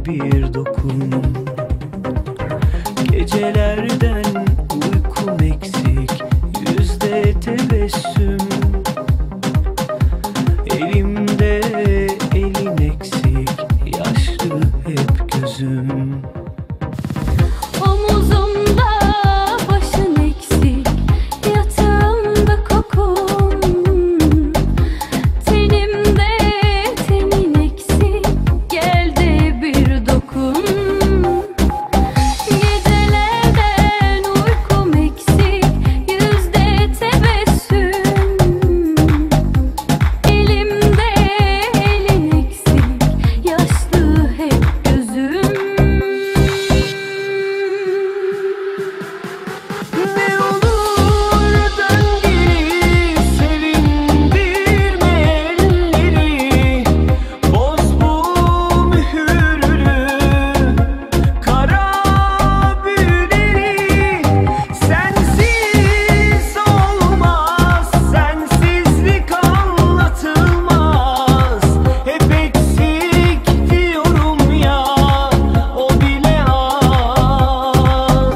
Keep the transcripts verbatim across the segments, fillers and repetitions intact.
bir dokun. Gecelerden uykum eksik, yüzde tebessüm. Elimde elin eksik, yaşlı hep gözüm. Omuzumda başın eksik, yatağımda kokun. Tenimde tenin eksik, gel de bir dokun. Gecelerden uykum eksik, yüzde tebessüm. Elimde elin eksik, yaşlı hep gözüm. Ne olur dön geri, sevindirme elleri. Boz bu mühürlü kara büyüleri. Sensiz olmaz, sensizlik anlatılmaz. Hep eksik diyorum ya, o bile az.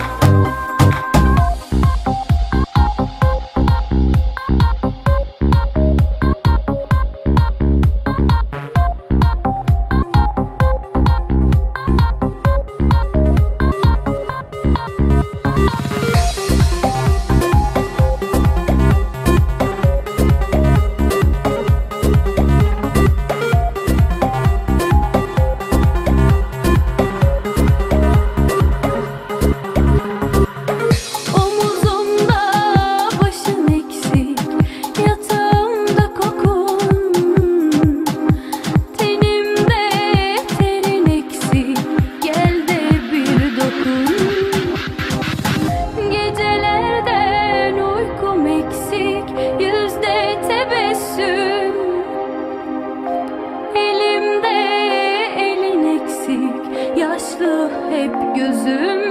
Omuzumda başın eksik, yatağımda kokun. Tenimde terin eksik, gel de bir dokun. Gecelerden uykum eksik, yüzde tebessüm. Elimde elin eksik, yaşlı hep gözüm.